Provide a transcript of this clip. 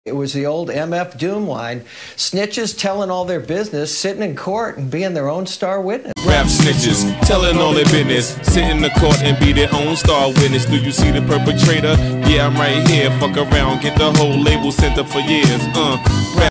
It was the old MF Doom line. Snitches telling all their business, sitting in court and being their own star witness. Rap snitches, telling all their business, sit in the court and be their own star witness. Do you see the perpetrator? Yeah, I'm right here. Fuck around, get the whole label sent up for years.